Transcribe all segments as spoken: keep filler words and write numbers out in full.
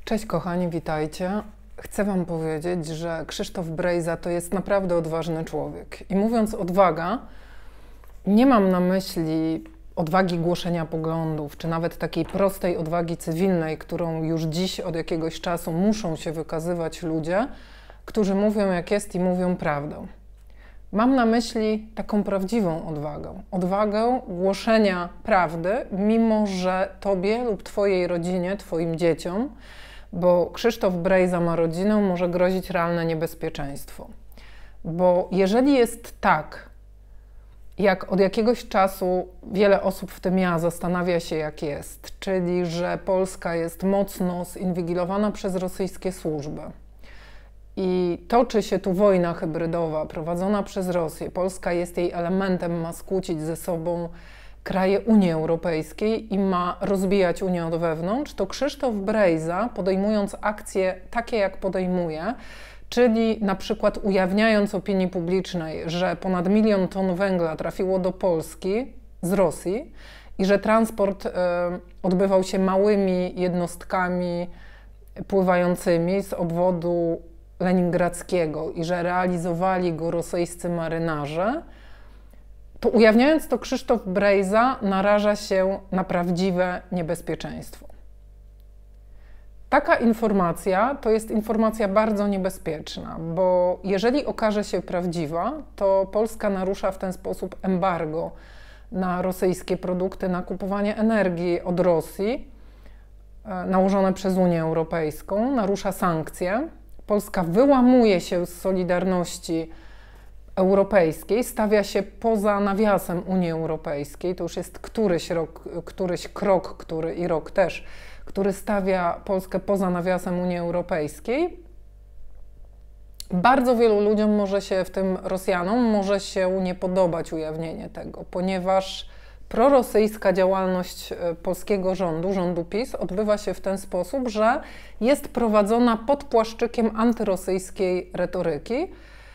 Cześć kochani, witajcie. Chcę Wam powiedzieć, że Krzysztof Brejza to jest naprawdę odważny człowiek. I mówiąc odwaga, nie mam na myśli odwagi głoszenia poglądów, czy nawet takiej prostej odwagi cywilnej, którą już dziś od jakiegoś czasu muszą się wykazywać ludzie, którzy mówią jak jest i mówią prawdę. Mam na myśli taką prawdziwą odwagę. Odwagę głoszenia prawdy, mimo że Tobie lub Twojej rodzinie, Twoim dzieciom, bo Krzysztof Brejza ma rodzinę, może grozić realne niebezpieczeństwo. Bo jeżeli jest tak, jak od jakiegoś czasu wiele osób, w tym ja, zastanawia się jak jest, czyli że Polska jest mocno zinwigilowana przez rosyjskie służby i toczy się tu wojna hybrydowa prowadzona przez Rosję, Polska jest jej elementem, ma skłócić ze sobą kraje Unii Europejskiej i ma rozbijać Unię od wewnątrz, to Krzysztof Brejza, podejmując akcje takie jak podejmuje, czyli na przykład ujawniając opinii publicznej, że ponad milion ton węgla trafiło do Polski z Rosji i że transport y, odbywał się małymi jednostkami pływającymi z obwodu leningradzkiego i że realizowali go rosyjscy marynarze, to ujawniając to, Krzysztof Brejza naraża się na prawdziwe niebezpieczeństwo. Taka informacja to jest informacja bardzo niebezpieczna, bo jeżeli okaże się prawdziwa, to Polska narusza w ten sposób embargo na rosyjskie produkty, na kupowanie energii od Rosji nałożone przez Unię Europejską, narusza sankcje. Polska wyłamuje się z solidarności europejskiej, stawia się poza nawiasem Unii Europejskiej. To już jest któryś, rok, któryś krok, który i rok też, który stawia Polskę poza nawiasem Unii Europejskiej. Bardzo wielu ludziom może się, w tym Rosjanom, może się nie podobać ujawnienie tego, ponieważ prorosyjska działalność polskiego rządu, rządu PiS, odbywa się w ten sposób, że jest prowadzona pod płaszczykiem antyrosyjskiej retoryki.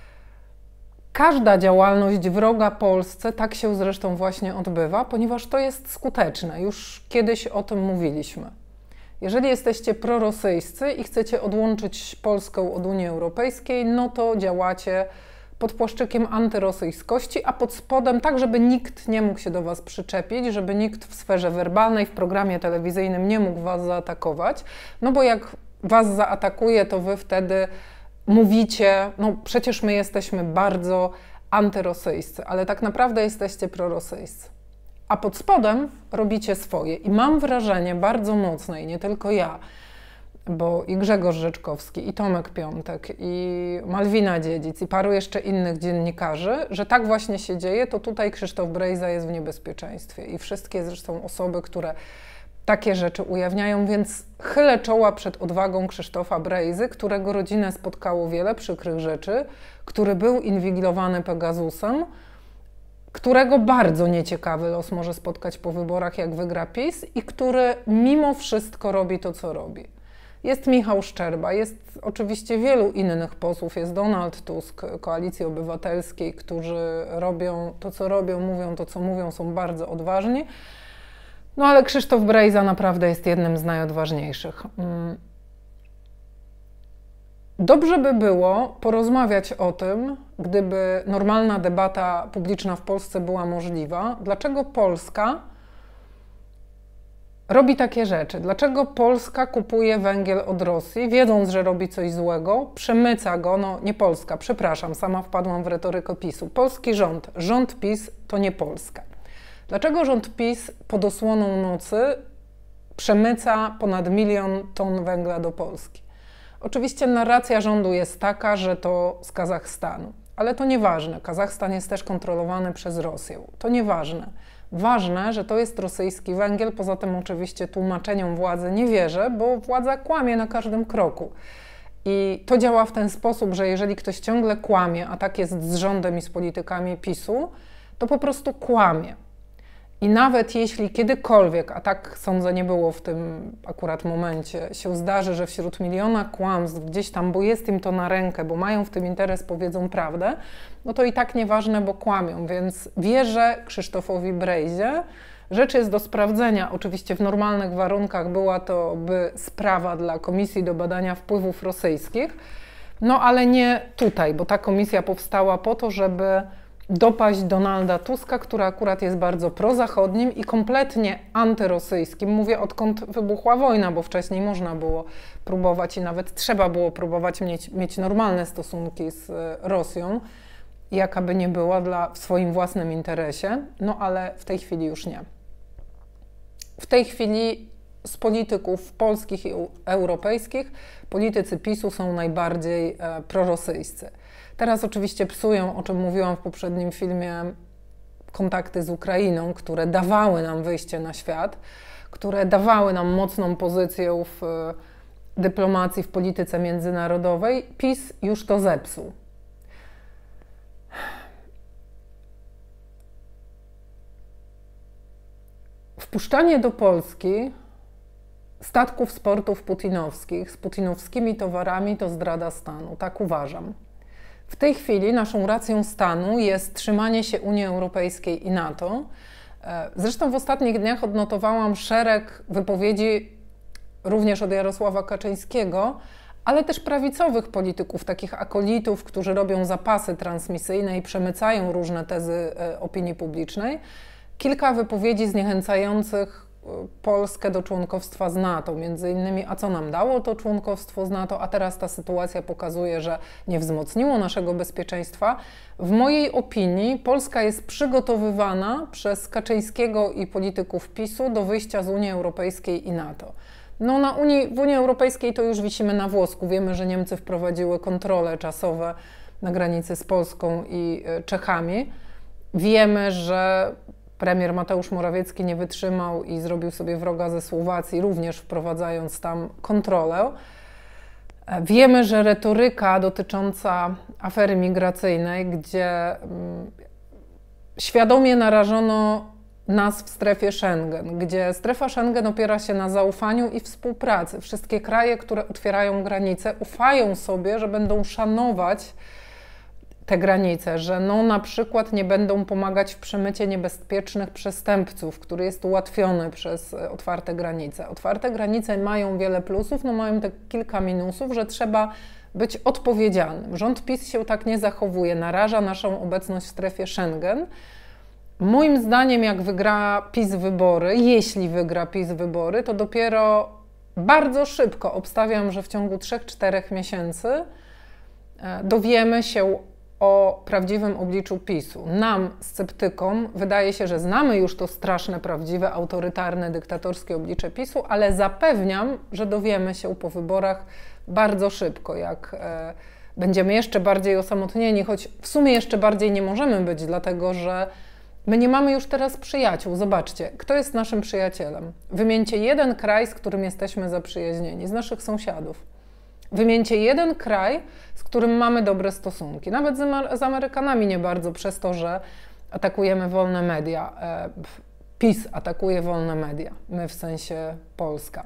Każda działalność wroga Polsce tak się zresztą właśnie odbywa, ponieważ to jest skuteczne. Już kiedyś o tym mówiliśmy. Jeżeli jesteście prorosyjscy i chcecie odłączyć Polskę od Unii Europejskiej, no to działacie pod płaszczykiem antyrosyjskości, a pod spodem tak, żeby nikt nie mógł się do Was przyczepić, żeby nikt w sferze werbalnej, w programie telewizyjnym nie mógł Was zaatakować, no bo jak Was zaatakuje, to Wy wtedy mówicie, no przecież my jesteśmy bardzo antyrosyjscy, ale tak naprawdę jesteście prorosyjscy. A pod spodem robicie swoje. I mam wrażenie bardzo mocne, i nie tylko ja, bo i Grzegorz Rzeczkowski, i Tomek Piątek, i Malwina Dziedzic, i paru jeszcze innych dziennikarzy, że tak właśnie się dzieje, to tutaj Krzysztof Brejza jest w niebezpieczeństwie. I wszystkie zresztą osoby, które takie rzeczy ujawniają, więc chylę czoła przed odwagą Krzysztofa Brejzy, którego rodzinę spotkało wiele przykrych rzeczy, który był inwigilowany Pegasusem, którego bardzo nieciekawy los może spotkać po wyborach, jak wygra PiS, i który mimo wszystko robi to, co robi. Jest Michał Szczerba, jest oczywiście wielu innych posłów, jest Donald Tusk, Koalicji Obywatelskiej, którzy robią to, co robią, mówią to, co mówią, są bardzo odważni. No ale Krzysztof Brejza naprawdę jest jednym z najodważniejszych. Dobrze by było porozmawiać o tym, gdyby normalna debata publiczna w Polsce była możliwa, dlaczego Polska robi takie rzeczy. Dlaczego Polska kupuje węgiel od Rosji, wiedząc, że robi coś złego, przemyca go, no nie Polska, przepraszam, sama wpadłam w retorykę PiSu. Polski rząd, rząd PiS to nie Polska. Dlaczego rząd PiS pod osłoną nocy przemyca ponad milion ton węgla do Polski? Oczywiście narracja rządu jest taka, że to z Kazachstanu, ale to nieważne. Kazachstan jest też kontrolowany przez Rosję. To nieważne. Ważne, że to jest rosyjski węgiel, poza tym oczywiście tłumaczeniom władzy nie wierzę, bo władza kłamie na każdym kroku. I to działa w ten sposób, że jeżeli ktoś ciągle kłamie, a tak jest z rządem i z politykami PiSu, to po prostu kłamie. I nawet jeśli kiedykolwiek, a tak sądzę nie było w tym akurat momencie, się zdarzy, że wśród miliona kłamstw gdzieś tam, bo jest im to na rękę, bo mają w tym interes, powiedzą prawdę, no to i tak nieważne, bo kłamią. Więc wierzę Krzysztofowi Brejzie, Rzecz jest do sprawdzenia, oczywiście w normalnych warunkach była to by sprawa dla Komisji do Badania Wpływów Rosyjskich, no ale nie tutaj, bo ta komisja powstała po to, żeby dopaść Donalda Tuska, który akurat jest bardzo prozachodnim i kompletnie antyrosyjskim. Mówię, odkąd wybuchła wojna, bo wcześniej można było próbować i nawet trzeba było próbować mieć, mieć normalne stosunki z Rosją, jaka by nie była dla, w swoim własnym interesie, no ale w tej chwili już nie. W tej chwili z polityków polskich i europejskich politycy PiSu są najbardziej e, prorosyjscy. Teraz oczywiście psują, o czym mówiłam w poprzednim filmie, kontakty z Ukrainą, które dawały nam wyjście na świat, które dawały nam mocną pozycję w e, dyplomacji, w polityce międzynarodowej. PiS już to zepsuł. Wpuszczanie do Polski statków sportów putinowskich z putinowskimi towarami to zdrada stanu, tak uważam. W tej chwili naszą racją stanu jest trzymanie się Unii Europejskiej i NATO. Zresztą w ostatnich dniach odnotowałam szereg wypowiedzi również od Jarosława Kaczyńskiego, ale też prawicowych polityków, takich akolitów, którzy robią zapasy transmisyjne i przemycają różne tezy opinii publicznej. Kilka wypowiedzi zniechęcających Polskę do członkostwa z NATO, między innymi, a co nam dało to członkostwo z NATO, a teraz ta sytuacja pokazuje, że nie wzmocniło naszego bezpieczeństwa. W mojej opinii Polska jest przygotowywana przez Kaczyńskiego i polityków PiSu do wyjścia z Unii Europejskiej i NATO. No na Unii, w Unii Europejskiej to już wisimy na włosku. Wiemy, że Niemcy wprowadziły kontrole czasowe na granicy z Polską i Czechami. Wiemy, że premier Mateusz Morawiecki nie wytrzymał i zrobił sobie wroga ze Słowacji, również wprowadzając tam kontrolę. Wiemy, że retoryka dotycząca afery migracyjnej, gdzie świadomie narażono nas w strefie Schengen, gdzie strefa Schengen opiera się na zaufaniu i współpracy. Wszystkie kraje, które otwierają granice, ufają sobie, że będą szanować te granice, że no na przykład nie będą pomagać w przemycie niebezpiecznych przestępców, który jest ułatwiony przez otwarte granice. Otwarte granice mają wiele plusów, no mają te kilka minusów, że trzeba być odpowiedzialnym. Rząd PiS się tak nie zachowuje, naraża naszą obecność w strefie Schengen. Moim zdaniem, jak wygra PiS wybory, jeśli wygra PiS wybory, to dopiero bardzo szybko, obstawiam, że w ciągu trzech czterech miesięcy dowiemy się o prawdziwym obliczu PiSu. Nam, sceptykom, wydaje się, że znamy już to straszne, prawdziwe, autorytarne, dyktatorskie oblicze PiSu, ale zapewniam, że dowiemy się po wyborach bardzo szybko, jak e, będziemy jeszcze bardziej osamotnieni, choć w sumie jeszcze bardziej nie możemy być, dlatego że my nie mamy już teraz przyjaciół. Zobaczcie, kto jest naszym przyjacielem? Wymieńcie jeden kraj, z którym jesteśmy zaprzyjaźnieni, z naszych sąsiadów. Wymieńcie jeden kraj, z którym mamy dobre stosunki. Nawet z, Amer z Amerykanami nie bardzo, przez to, że atakujemy wolne media. E, PiS atakuje wolne media, my w sensie Polska.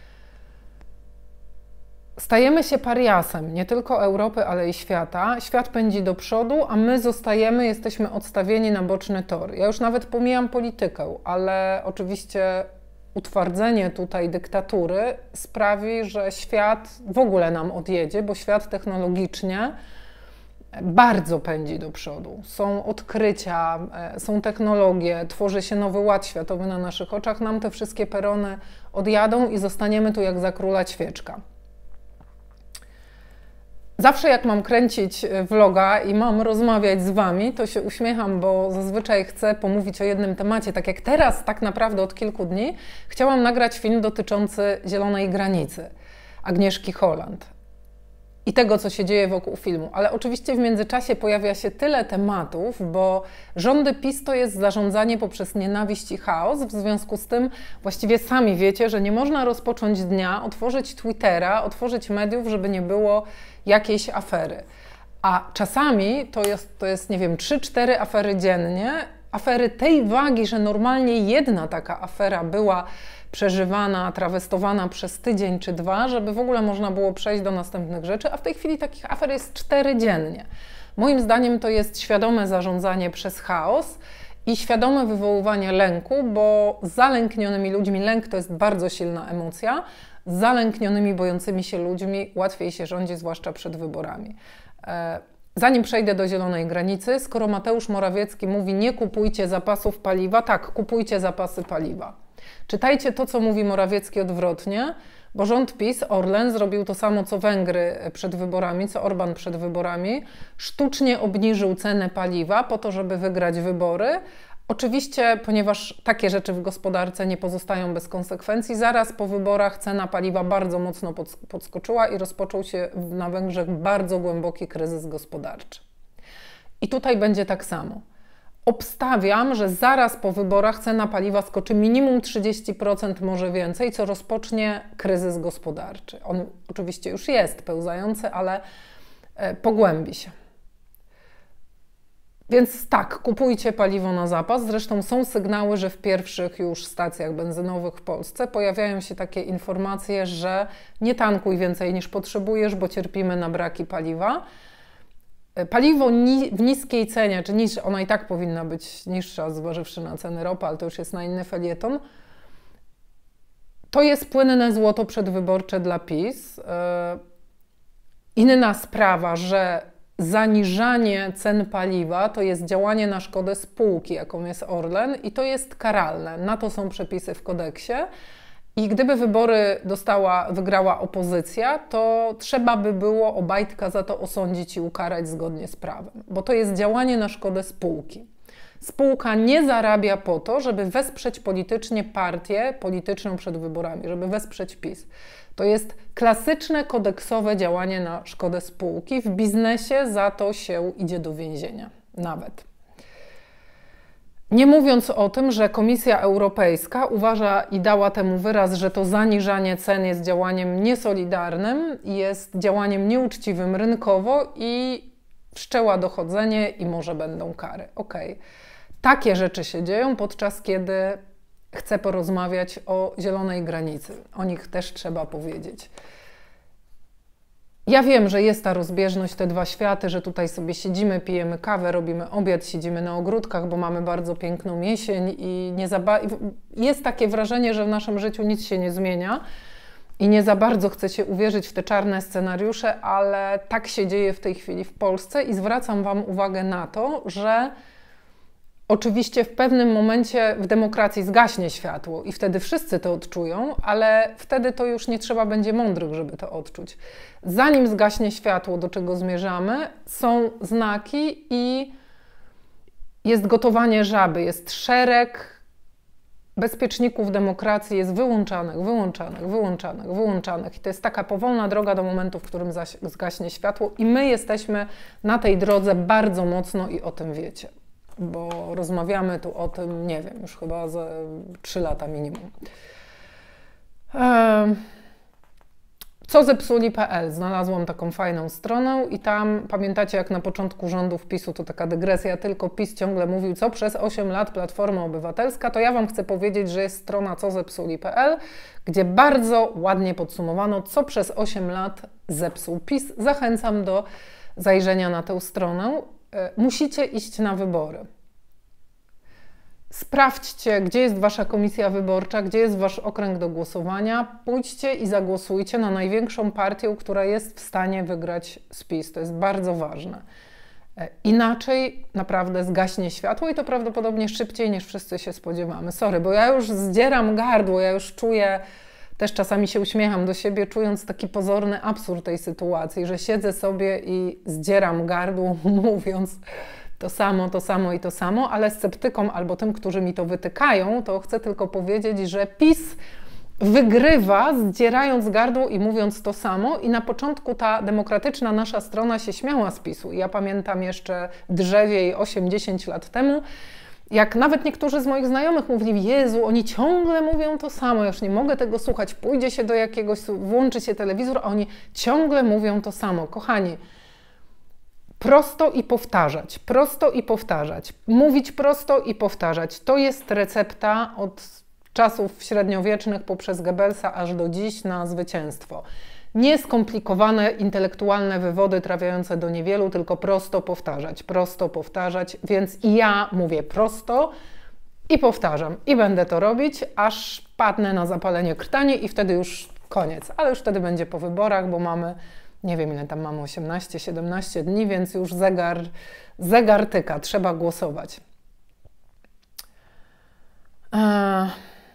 Stajemy się pariasem nie tylko Europy, ale i świata. Świat pędzi do przodu, a my zostajemy, jesteśmy odstawieni na boczny tor. Ja już nawet pomijam politykę, ale oczywiście utwardzenie tutaj dyktatury sprawi, że świat w ogóle nam odjedzie, bo świat technologicznie bardzo pędzi do przodu. Są odkrycia, są technologie, tworzy się nowy ład światowy na naszych oczach. Nam te wszystkie perony odjadą i zostaniemy tu jak za króla ćwieczka. Zawsze jak mam kręcić vloga i mam rozmawiać z Wami, to się uśmiecham, bo zazwyczaj chcę pomówić o jednym temacie. Tak jak teraz, tak naprawdę od kilku dni, chciałam nagrać film dotyczący Zielonej Granicy Agnieszki Holland i tego, co się dzieje wokół filmu. Ale oczywiście w międzyczasie pojawia się tyle tematów, bo rządy PiS to jest zarządzanie poprzez nienawiść i chaos. W związku z tym właściwie sami wiecie, że nie można rozpocząć dnia, otworzyć Twittera, otworzyć mediów, żeby nie było jakiejś afery. A czasami to jest, to jest nie wiem, trzy cztery afery dziennie, afery tej wagi, że normalnie jedna taka afera była przeżywana, trawestowana przez tydzień czy dwa, żeby w ogóle można było przejść do następnych rzeczy, a w tej chwili takich afer jest cztery dziennie. Moim zdaniem to jest świadome zarządzanie przez chaos i świadome wywoływanie lęku, bo z zalęknionymi ludźmi, lęk to jest bardzo silna emocja, z zalęknionymi, bojącymi się ludźmi łatwiej się rządzi, zwłaszcza przed wyborami. Zanim przejdę do zielonej granicy, skoro Mateusz Morawiecki mówi nie kupujcie zapasów paliwa, tak, kupujcie zapasy paliwa. Czytajcie to, co mówi Morawiecki odwrotnie, bo rząd PiS, Orlen, zrobił to samo, co Węgry przed wyborami, co Orban przed wyborami, sztucznie obniżył cenę paliwa po to, żeby wygrać wybory. Oczywiście, ponieważ takie rzeczy w gospodarce nie pozostają bez konsekwencji, zaraz po wyborach cena paliwa bardzo mocno podskoczyła i rozpoczął się na Węgrzech bardzo głęboki kryzys gospodarczy. I tutaj będzie tak samo. Obstawiam, że zaraz po wyborach cena paliwa skoczy minimum trzydzieści procent, może więcej, co rozpocznie kryzys gospodarczy. On oczywiście już jest pełzający, ale pogłębi się. Więc tak, kupujcie paliwo na zapas. Zresztą są sygnały, że w pierwszych już stacjach benzynowych w Polsce pojawiają się takie informacje, że nie tankuj więcej niż potrzebujesz, bo cierpimy na braki paliwa. Paliwo ni w niskiej cenie, czy niż, ona i tak powinna być niższa, zważywszy na ceny ropy, ale to już jest na inny felieton, to jest płynne złoto przedwyborcze dla PiS. Inna sprawa, że zaniżanie cen paliwa to jest działanie na szkodę spółki, jaką jest Orlen, i to jest karalne. Na to są przepisy w kodeksie. I gdyby wybory dostała, wygrała opozycja, to trzeba by było Obajtka za to osądzić i ukarać zgodnie z prawem, bo to jest działanie na szkodę spółki. Spółka nie zarabia po to, żeby wesprzeć politycznie partię polityczną przed wyborami, żeby wesprzeć PiS. To jest klasyczne, kodeksowe działanie na szkodę spółki. W biznesie za to się idzie do więzienia nawet. Nie mówiąc o tym, że Komisja Europejska uważa i dała temu wyraz, że to zaniżanie cen jest działaniem niesolidarnym, jest działaniem nieuczciwym rynkowo i wszczęła dochodzenie i może będą kary. Okej. Takie rzeczy się dzieją, podczas kiedy chcę porozmawiać o zielonej granicy. O nich też trzeba powiedzieć. Ja wiem, że jest ta rozbieżność, te dwa światy, że tutaj sobie siedzimy, pijemy kawę, robimy obiad, siedzimy na ogródkach, bo mamy bardzo piękną jesień i nie za ba... jest takie wrażenie, że w naszym życiu nic się nie zmienia i nie za bardzo chce się uwierzyć w te czarne scenariusze, ale tak się dzieje w tej chwili w Polsce i zwracam Wam uwagę na to, że oczywiście w pewnym momencie w demokracji zgaśnie światło i wtedy wszyscy to odczują, ale wtedy to już nie trzeba będzie mądrych, żeby to odczuć. Zanim zgaśnie światło, do czego zmierzamy, są znaki i jest gotowanie żaby, jest szereg bezpieczników demokracji, jest wyłączanych, wyłączanych, wyłączanych, wyłączanych. I to jest taka powolna droga do momentu, w którym zgaśnie światło i my jesteśmy na tej drodze bardzo mocno i o tym wiecie. Bo rozmawiamy tu o tym, nie wiem, już chyba za trzy lata minimum. Co zepsuli kropka pe el? Znalazłam taką fajną stronę i tam, pamiętacie, jak na początku rządów PiSu, to taka dygresja, tylko PiS ciągle mówił, co przez osiem lat Platforma Obywatelska, to ja Wam chcę powiedzieć, że jest strona co zepsuli kropka pe el, gdzie bardzo ładnie podsumowano, co przez osiem lat zepsuł PiS. Zachęcam do zajrzenia na tę stronę. Musicie iść na wybory. Sprawdźcie, gdzie jest Wasza komisja wyborcza, gdzie jest Wasz okręg do głosowania. Pójdźcie i zagłosujcie na największą partię, która jest w stanie wygrać z PiS. To jest bardzo ważne. Inaczej naprawdę zgaśnie światło i to prawdopodobnie szybciej niż wszyscy się spodziewamy. Sorry, bo ja już zdzieram gardło, ja już czuję, też czasami się uśmiecham do siebie, czując taki pozorny absurd tej sytuacji, że siedzę sobie i zdzieram gardło, mówiąc to samo, to samo i to samo, ale sceptykom albo tym, którzy mi to wytykają, to chcę tylko powiedzieć, że PiS wygrywa, zdzierając gardło i mówiąc to samo i na początku ta demokratyczna nasza strona się śmiała z PiSu. Ja pamiętam jeszcze drzewiej osiem dziesięć lat temu, jak nawet niektórzy z moich znajomych mówili, Jezu, oni ciągle mówią to samo, ja już nie mogę tego słuchać, pójdzie się do jakiegoś, włączy się telewizor, a oni ciągle mówią to samo. Kochani, prosto i powtarzać, prosto i powtarzać, mówić prosto i powtarzać. To jest recepta od czasów średniowiecznych poprzez Goebbelsa aż do dziś na zwycięstwo. Nieskomplikowane intelektualne wywody trafiające do niewielu, tylko prosto powtarzać, prosto powtarzać, więc i ja mówię prosto i powtarzam i będę to robić, aż padnę na zapalenie krtani i wtedy już koniec, ale już wtedy będzie po wyborach, bo mamy, nie wiem ile tam mamy, osiemnaście siedemnaście dni, więc już zegar, zegar tyka, trzeba głosować. Eee...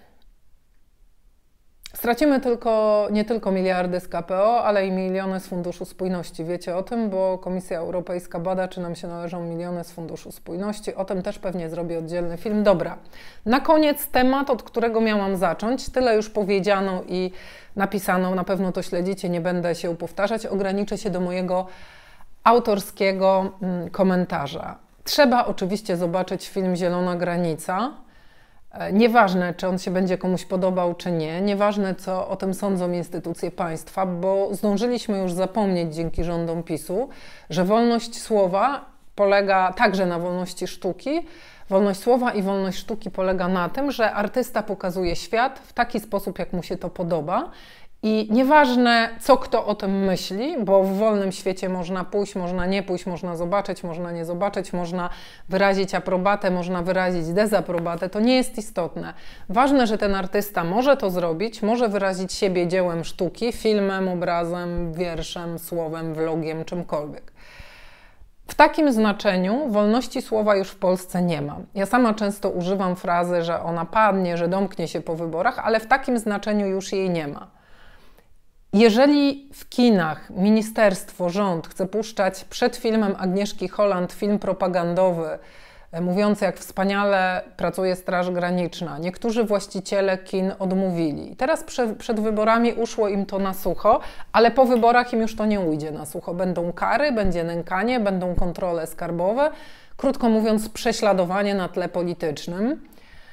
Stracimy tylko, nie tylko miliardy z K P O, ale i miliony z Funduszu Spójności. Wiecie o tym, bo Komisja Europejska bada, czy nam się należą miliony z Funduszu Spójności. O tym też pewnie zrobię oddzielny film. Dobra, na koniec temat, od którego miałam zacząć. Tyle już powiedziano i napisano, na pewno to śledzicie, nie będę się powtarzać. Ograniczę się do mojego autorskiego mm, komentarza. Trzeba oczywiście zobaczyć film Zielona Granica. Nieważne, czy on się będzie komuś podobał, czy nie, nieważne, co o tym sądzą instytucje państwa, bo zdążyliśmy już zapomnieć dzięki rządom PiSu, że wolność słowa polega także na wolności sztuki. Wolność słowa i wolność sztuki polega na tym, że artysta pokazuje świat w taki sposób, jak mu się to podoba. I nieważne, co kto o tym myśli, bo w wolnym świecie można pójść, można nie pójść, można zobaczyć, można nie zobaczyć, można wyrazić aprobatę, można wyrazić dezaprobatę, to nie jest istotne. Ważne, że ten artysta może to zrobić, może wyrazić siebie dziełem sztuki, filmem, obrazem, wierszem, słowem, vlogiem, czymkolwiek. W takim znaczeniu wolności słowa już w Polsce nie ma. Ja sama często używam frazy, że ona padnie, że domknie się po wyborach, ale w takim znaczeniu już jej nie ma. Jeżeli w kinach ministerstwo, rząd chce puszczać przed filmem Agnieszki Holland film propagandowy, mówiący, jak wspaniale pracuje Straż Graniczna, niektórzy właściciele kin odmówili. Teraz przed, przed wyborami uszło im to na sucho, ale po wyborach im już to nie ujdzie na sucho. Będą kary, będzie nękanie, będą kontrole skarbowe, krótko mówiąc prześladowanie na tle politycznym.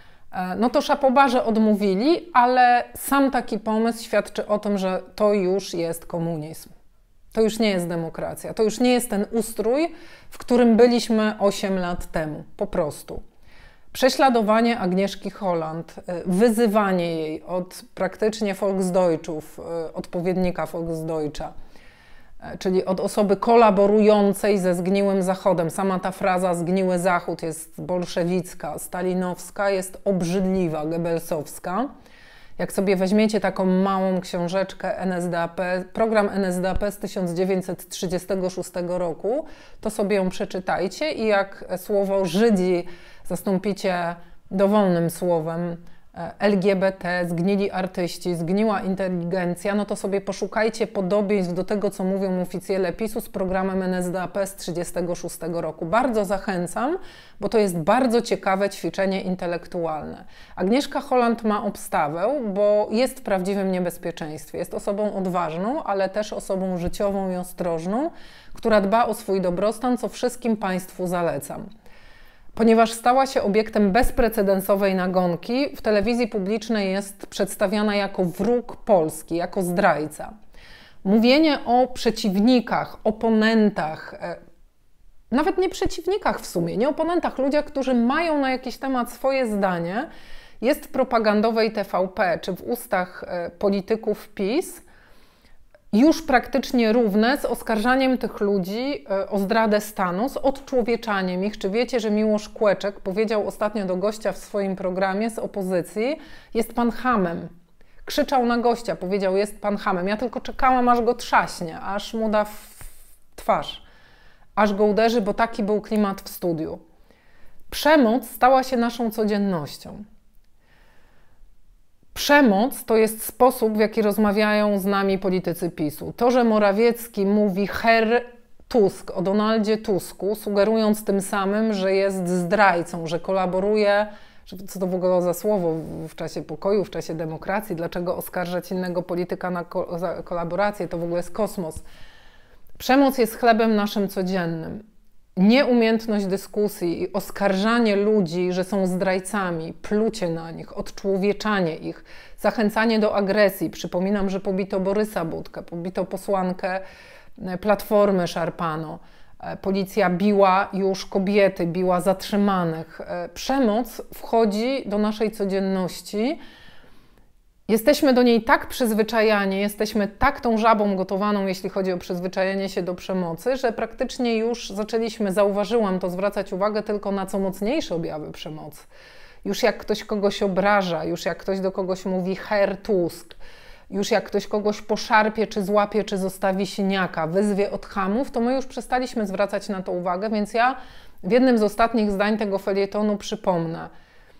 No to szapobarze odmówili, ale sam taki pomysł świadczy o tym, że to już jest komunizm. To już nie jest demokracja. To już nie jest ten ustrój, w którym byliśmy osiem lat temu. Po prostu. Prześladowanie Agnieszki Holland, wyzywanie jej od praktycznie Volksdeutschów, odpowiednika Volksdeutscha, czyli od osoby kolaborującej ze zgniłym Zachodem. Sama ta fraza zgniły Zachód jest bolszewicka, stalinowska, jest obrzydliwa, gebelsowska. Jak sobie weźmiecie taką małą książeczkę N S D A P, program N S D A P z tysiąc dziewięćset trzydziestego szóstego roku, to sobie ją przeczytajcie i jak słowo Żydzi zastąpicie dowolnym słowem L G B T, zgnili artyści, zgniła inteligencja, no to sobie poszukajcie podobieństw do tego, co mówią oficjele PiSu z programem N S D A P z tysiąc dziewięćset trzydziestego szóstego roku. Bardzo zachęcam, bo to jest bardzo ciekawe ćwiczenie intelektualne. Agnieszka Holland ma obstawę, bo jest w prawdziwym niebezpieczeństwie. Jest osobą odważną, ale też osobą życiową i ostrożną, która dba o swój dobrostan, co wszystkim Państwu zalecam. Ponieważ stała się obiektem bezprecedensowej nagonki, w telewizji publicznej jest przedstawiana jako wróg Polski, jako zdrajca. Mówienie o przeciwnikach, oponentach, nawet nie przeciwnikach w sumie, nie oponentach, ludziach, którzy mają na jakiś temat swoje zdanie, jest w propagandowej T V P czy w ustach polityków PiS już praktycznie równe z oskarżaniem tych ludzi o zdradę stanu, z odczłowieczaniem ich. Czy wiecie, że Miłosz Kłeczek powiedział ostatnio do gościa w swoim programie z opozycji: jest pan chamem. Krzyczał na gościa, powiedział: jest pan chamem. Ja tylko czekałam, aż go trzaśnie, aż mu da w twarz, aż go uderzy, bo taki był klimat w studiu. Przemoc stała się naszą codziennością. Przemoc to jest sposób, w jaki rozmawiają z nami politycy PiSu. To, że Morawiecki mówi Herr Tusk o Donaldzie Tusku, sugerując tym samym, że jest zdrajcą, że kolaboruje, że co to w ogóle za słowo w czasie pokoju, w czasie demokracji, dlaczego oskarżać innego polityka na ko za kolaborację, to w ogóle jest kosmos. Przemoc jest chlebem naszym codziennym. Nieumiejętność dyskusji i oskarżanie ludzi, że są zdrajcami, plucie na nich, odczłowieczanie ich, zachęcanie do agresji. Przypominam, że pobito Borysa Budkę, pobito posłankę Platformy, szarpano. Policja biła już kobiety, biła zatrzymanych. Przemoc wchodzi do naszej codzienności Jesteśmy do niej tak przyzwyczajani, jesteśmy tak tą żabą gotowaną, jeśli chodzi o przyzwyczajenie się do przemocy, że praktycznie już zaczęliśmy, zauważyłam to, zwracać uwagę tylko na co mocniejsze objawy przemocy. Już jak ktoś kogoś obraża, już jak ktoś do kogoś mówi Herr Tusk, już jak ktoś kogoś poszarpie, czy złapie, czy zostawi siniaka, wyzwie od chamów, to my już przestaliśmy zwracać na to uwagę, więc ja w jednym z ostatnich zdań tego felietonu przypomnę.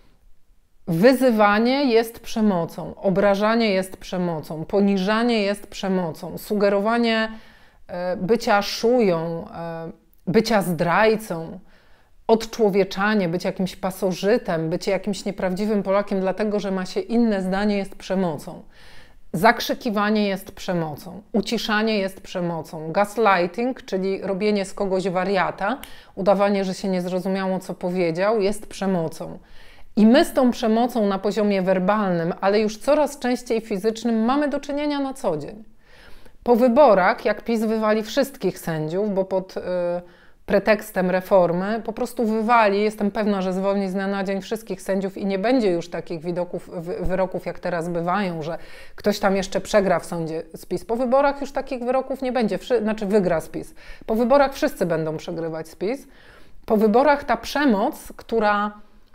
Wyzywanie jest przemocą, obrażanie jest przemocą, poniżanie jest przemocą, sugerowanie bycia szują, bycia zdrajcą, odczłowieczanie, być jakimś pasożytem, bycie jakimś nieprawdziwym Polakiem, dlatego że ma się inne zdanie, jest przemocą. Zakrzykiwanie jest przemocą, uciszanie jest przemocą, gaslighting, czyli robienie z kogoś wariata, udawanie, że się nie zrozumiało, co powiedział, jest przemocą. I my z tą przemocą na poziomie werbalnym, ale już coraz częściej fizycznym mamy do czynienia na co dzień. Po wyborach, jak PiS wywali wszystkich sędziów, bo pod y, pretekstem reformy po prostu wywali, jestem pewna, że zwolni z dnia na dzień wszystkich sędziów i nie będzie już takich widoków, wy, wyroków, jak teraz bywają, że ktoś tam jeszcze przegra w sądzie z PiS. Po wyborach już takich wyroków nie będzie, Wszy, znaczy wygra z PiS. Po wyborach wszyscy będą przegrywać z PiS. Po wyborach ta przemoc, która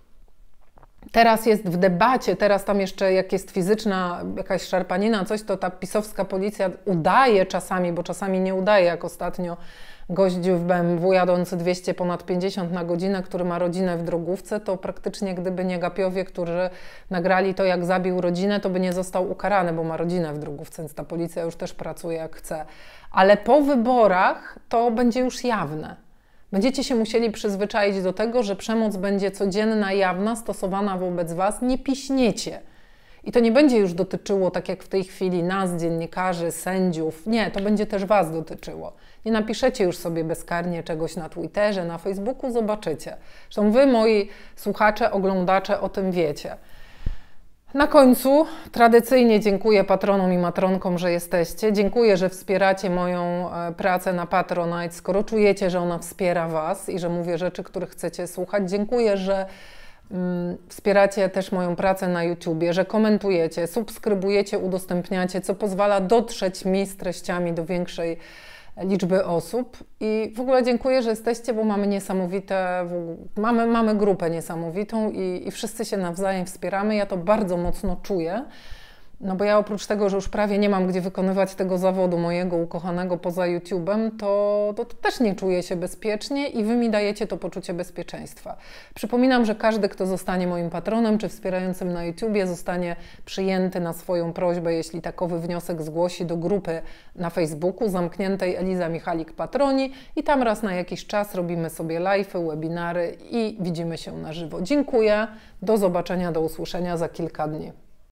teraz jest w debacie, teraz tam jeszcze jak jest fizyczna jakaś szarpanina, coś, to ta pisowska policja udaje czasami, bo czasami nie udaje, jak ostatnio gościu w B M W jadący dwieście ponad pięćdziesiąt na godzinę, który ma rodzinę w drogówce, to praktycznie gdyby nie Gapiowie, którzy nagrali to, jak zabił rodzinę, to by nie został ukarany, bo ma rodzinę w drogówce, więc ta policja już też pracuje jak chce. Ale po wyborach to będzie już jawne. Będziecie się musieli przyzwyczaić do tego, że przemoc będzie codzienna, jawna, stosowana wobec Was, nie piśniecie. I to nie będzie już dotyczyło, tak jak w tej chwili, nas, dziennikarzy, sędziów. Nie, to będzie też Was dotyczyło. Nie napiszecie już sobie bezkarnie czegoś na Twitterze, na Facebooku, zobaczycie. Zresztą Wy, moi słuchacze, oglądacze, o tym wiecie. Na końcu tradycyjnie dziękuję patronom i matronkom, że jesteście. Dziękuję, że wspieracie moją pracę na Patronite, skoro czujecie, że ona wspiera Was i że mówię rzeczy, których chcecie słuchać. Dziękuję, że mm, wspieracie też moją pracę na YouTubie, że komentujecie, subskrybujecie, udostępniacie, co pozwala dotrzeć mi z treściami do większej liczby osób. I w ogóle dziękuję, że jesteście, bo mamy niesamowite, mamy, mamy grupę niesamowitą i, i wszyscy się nawzajem wspieramy. Ja to bardzo mocno czuję, no bo ja oprócz tego, że już prawie nie mam gdzie wykonywać tego zawodu mojego ukochanego poza YouTube'em, to, to, to też nie czuję się bezpiecznie i Wy mi dajecie to poczucie bezpieczeństwa. Przypominam, że każdy, kto zostanie moim patronem czy wspierającym na YouTubie, zostanie przyjęty na swoją prośbę, jeśli takowy wniosek zgłosi, do grupy na Facebooku zamkniętej Eliza Michalik Patroni i tam raz na jakiś czas robimy sobie live'y, webinary i widzimy się na żywo. Dziękuję, do zobaczenia, do usłyszenia za kilka dni.